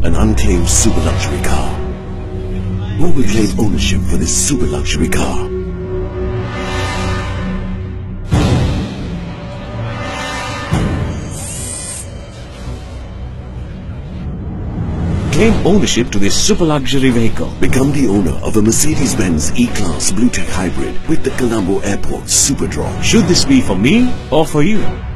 an unclaimed super luxury car. Who will claim ownership for this super luxury car? Claim ownership to this super luxury vehicle. Become the owner of a Mercedes-Benz E-Class Blue Tech Hybrid with the Colombo Airport Super Draw. Should this be for me or for you?